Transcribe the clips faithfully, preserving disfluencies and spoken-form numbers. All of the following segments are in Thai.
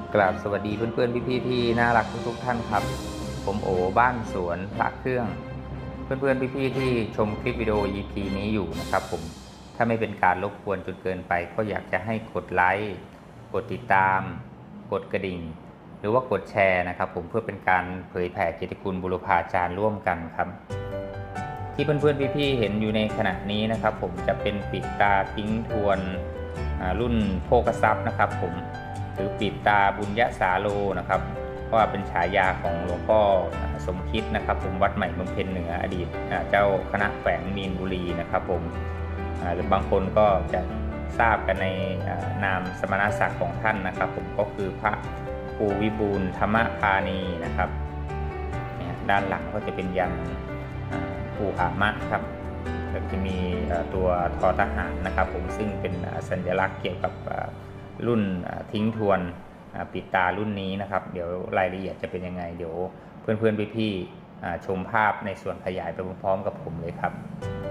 กราบสวัสดีเพื่อนๆพี่ๆที่น่ารักทุกๆท่านครับผมโอบ้านสวนพระเครื่องเพื่อนๆพี่ๆที่ชมคลิปวิดีโอ อี พี นี้อยู่นะครับผมถ้าไม่เป็นการรบกวนจนเกินไปก็อยากจะให้กดไลค์กดติดตามกดกระดิ่งหรือว่ากดแชร์นะครับผมเพื่อเป็นการเผยแผ่เกียรติคุณบุรพาจารย์ร่วมกันครับที่เพื่อนๆพี่ๆเห็นอยู่ในขณะนี้นะครับผมจะเป็นปิดตาทิ้งทวนรุ่นโภคทรัพย์นะครับผมหรือปิดตาบุญยสาโลนะครับเพราะว่าเป็นฉายาของหลวงพ่อสมคิดนะครับผมวัดใหม่บำเพ็ญเหนืออดีตเจ้าคณะแขวงมีนบุรีนะครับผมหรือบางคนก็จะทราบกันในนามสมณศักดิ์ของท่านนะครับผมก็คือพระครูวิบูลย์ธรรมพานีนะครับด้านหลังก็จะเป็นยันภูอามะครับแล้วจะมีตัวทอทหารนะครับผมซึ่งเป็นสัญลักษณ์เกี่ยวกับรุ่นทิ้งทวนปิดตารุ่นนี้นะครับเดี๋ยวรายละเอียดจะเป็นยังไงเดี๋ยวเพื่อนๆพี่ๆชมภาพในส่วนขยายไปพร้อมๆกับผมเลยครับ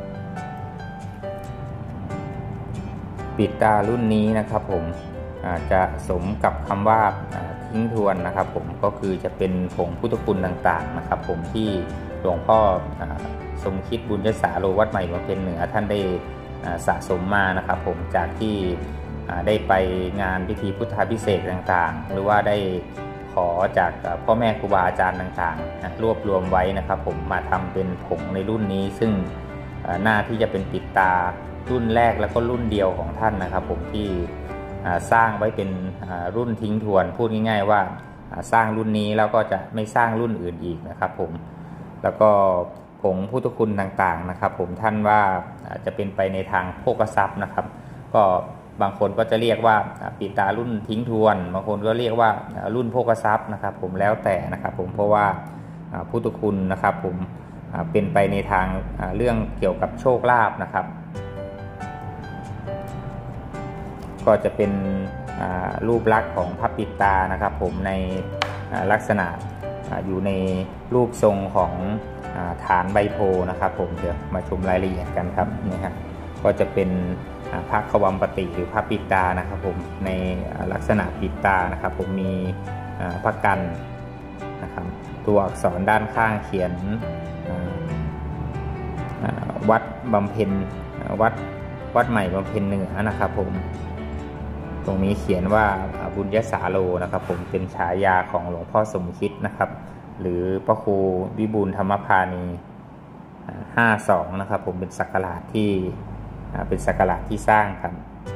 ปิดตารุ่นนี้นะครับผมจะสมกับคำว่าทิ้งทวนนะครับผมก็คือจะเป็นผงพุทธคุณต่างๆนะครับผมที่หลวงพ่อสมคิดบุญยสาโลวัดใหม่บำเพ็ญเหนือท่านได้สะสมมานะครับผมจากที่ได้ไปงานพิธีพุทธาภิเษกต่างๆหรือว่าได้ขอจากพ่อแม่ครูบาอาจารย์ต่างๆรวบรวมไว้นะครับผมมาทำเป็นผงในรุ่นนี้ซึ่งหน้าที่จะเป็นปิดตารุ่นแรกแล้วก็รุ่นเดียวของท่านนะครับผมที่สร้างไว้เป็นรุ่นทิ้งทวนพูดง่ายๆว่าสร้างรุ่นนี้แล้วก็จะไม่สร้างรุ่นอื่นอีกนะครับผมแล้วก็ผงพุทธคุณต่างๆนะครับผมท่านว่าจะเป็นไปในทางโภคทรัพย์นะครับก็บางคนก็จะเรียกว่าปิดตารุ่นทิ้งทวนบางคนก็เรียกว่ารุ่นโภคทรัพย์นะครับผมแล้วแต่นะครับผมเพราะว่าพุทธคุณนะครับผมเป็นไปในทางเรื่องเกี่ยวกับโชคลาภนะครับก็จะเป็นรูปลักษณ์ของพระปิดตานะครับผมในลักษณะอยู่ในรูปทรงของฐานใบโพนะครับผมเดี๋ยวมาชมรายละเอียดกันครับนี่ครับก็จะเป็นพระขวัมปติหรือพระปิดตานะครับผมในลักษณะปิดตานะครับผมมีพระกันนะครับตัวอักษรด้านข้างเขียนวัดบำเพ็ญวัดวัดใหม่บำเพ็ญเหนือนะครับผมตรงนี้เขียนว่าบุญยสาโลนะครับผมเป็นฉายาของหลวงพ่อสมคิดนะครับหรือพระครูวิบูลย์ธรรมพานีห้าสองนะครับผมเป็นศักราชที่เป็นศักราชที่สร้างครับ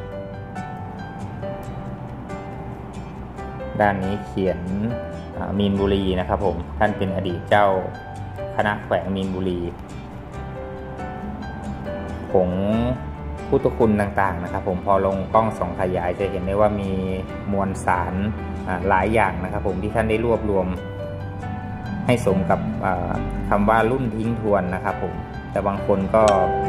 ด้านนี้เขียนมีนบุรีนะครับผมท่านเป็นอดีตเจ้าคณะแขวงมีนบุรีผงพุทธคุณต่างๆนะครับผมพอลงกล้องส่องขยายจะเห็นได้ว่ามีมวลสารหลายอย่างนะครับผมที่ท่านได้รวบรวมให้สมกับคำว่ารุ่นทิ้งทวนนะครับผมแต่บางคนก็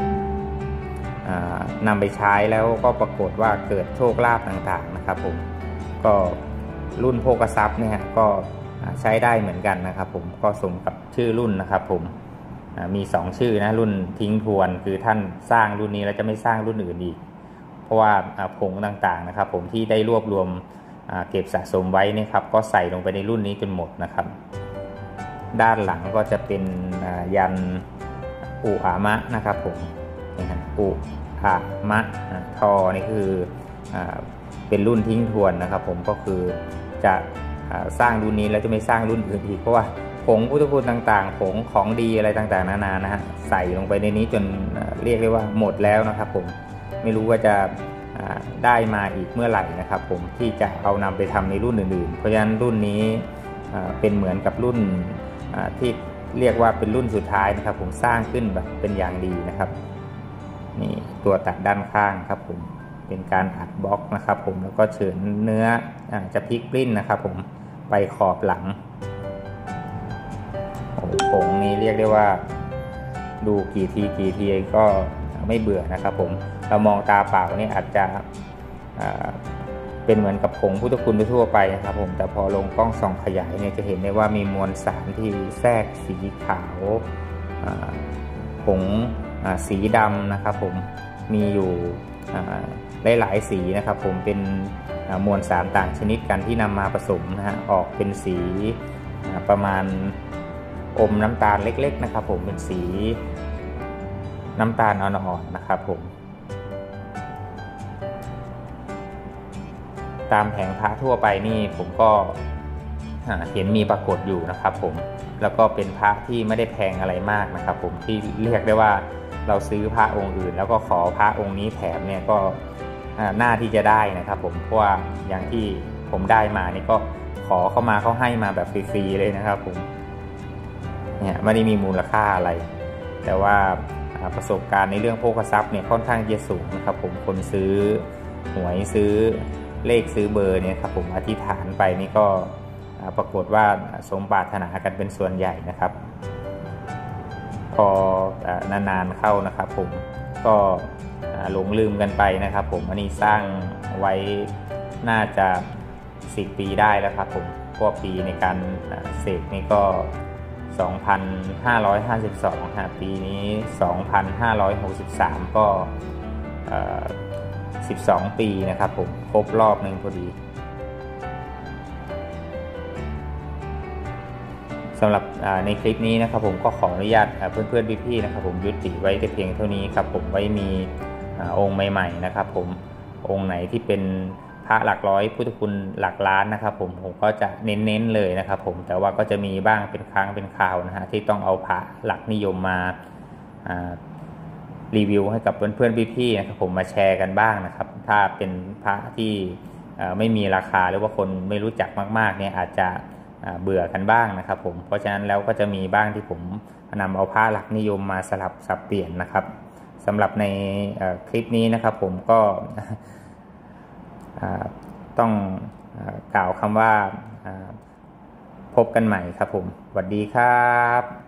นำไปใช้แล้วก็ปรากฏว่าเกิดโชคลาภต่างๆนะครับผมก็รุ่นโภคทรัพย์เนี่ยก็ใช้ได้เหมือนกันนะครับผมก็สมกับชื่อรุ่นนะครับผมมีสองชื่อนะรุ่นทิ้งทวนคือท่านสร้างรุ่นนี้แล้วจะไม่สร้างรุ่นอื่นอีกเพราะว่าผงต่างๆนะครับผมที่ได้รวบรวมเก็บสะสมไว้นี่ครับก็ใส่ลงไปในรุ่นนี้จนหมดนะครับด้านหลังก็จะเป็นยันอุอามะนะครับผมนี่ฮะอุอามะทอนี่คือเป็นรุ่นทิ้งทวนนะครับผมก็คือจะสร้างรุ่นนี้แล้วจะไม่สร้างรุ่นอื่นอีกเพราะว่าผงพุทธคุณต่างๆผงของดีอะไรต่างๆนานานะฮะใส่ลงไปในนี้จนเรียกได้ว่าหมดแล้วนะครับผมไม่รู้ว่าจะได้มาอีกเมื่อไหร่นะครับผมที่จะเอานำไปทำในรุ่นอื่นๆเพราะฉะนั้นรุ่นนี้เป็นเหมือนกับรุ่นที่เรียกว่าเป็นรุ่นสุดท้ายนะครับผมสร้างขึ้นแบบเป็นอย่างดีนะครับนี่ตัวตัดด้านข้างครับผมเป็นการอัดบล็อกนะครับผมแล้วก็เฉือนเนื้อจะพลิกปลิ้นนะครับผมไปขอบหลังผงนี้เรียกได้ว่าดูกี่ทีกี่ทีก็ไม่เบื่อนะครับผมเรามองตาเปล่านี่อาจจะเป็นเหมือนกับผงพุทธคุณทั่วไปนะครับผมแต่พอลงกล้องส่องขยายเนี่ยจะเห็นได้ว่ามีมวลสารที่แทรกสีขาวผงสีดำนะครับผมมีอยู่หลายๆสีนะครับผมเป็นมวลสารต่างชนิดกันที่นำมาผสมนะฮะออกเป็นสีประมาณอมน้ำตาลเล็กๆนะครับผมเป็นสีน้ำตาลอ่อนๆนะครับผมตามแผงพระทั่วไปนี่ผมก็เห็นมีปรากฏอยู่นะครับผมแล้วก็เป็นพระที่ไม่ได้แพงอะไรมากนะครับผมที่เรียกได้ว่าเราซื้อพระองค์อื่นแล้วก็ขอพระองค์นี้แถมเนี่ยก็น่าที่จะได้นะครับผมเพราะว่าอย่างที่ผมได้มานี่ก็ขอเข้ามาเขาให้มาแบบฟรีๆเลยนะครับผมเนี่ยไม่ได้มีมูลค่าอะไรแต่ว่าประสบการณ์ในเรื่องโภคทรัพย์เนี่ยค่อนข้างจะสูงนะครับผมคนซื้อหวยซื้อเลขซื้อเบอร์เนี่ยครับผมอธิษฐานไปนี่ก็ปรากฏว่าสมปรารถนากันเป็นส่วนใหญ่นะครับพอนานๆเข้านะครับผมก็หลงลืมกันไปนะครับผมอันนี้สร้างไว้น่าจะสิบปีได้แล้วครับผมพวกปีในการเสกนี่ก็สองพันห้าร้อยห้าสิบสองฮะปีนี้สองพันห้าร้อยหกสิบสามก็สิบสองปีนะครับผมครบรอบหนึ่งพอดีสำหรับในคลิปนี้นะครับผมก็ขออนุญาตเพื่อนๆพี่ๆนะครับผมยุติไว้แต่เพียงเท่านี้ครับผมไว้มีองค์ใหม่ๆนะครับผมองค์ไหนที่เป็นพระหลักร้อยพุทธคุณหลักล้านนะครับผมผมก็จะเน้นๆเลยนะครับผมแต่ว่าก็จะมีบ้างเป็นครั้งเป็นคราวนะฮะที่ต้องเอาพระหลักนิยมมารีวิวให้กับเพื่อนๆพี่ๆนะครับผมมาแชร์กันบ้างนะครับถ้าเป็นพระที่ไม่มีราคาหรือว่าคนไม่รู้จักมากๆเนี่ยอาจจะเบื่อกันบ้างนะครับผมเพราะฉะนั้นแล้วก็จะมีบ้างที่ผมนำเอาพระหลักนิยมมาสลับสับเปลี่ยนนะครับสำหรับในคลิปนี้นะครับผมก็ต้องกล่าวคำว่าพบกันใหม่ครับผมสวัสดีครับ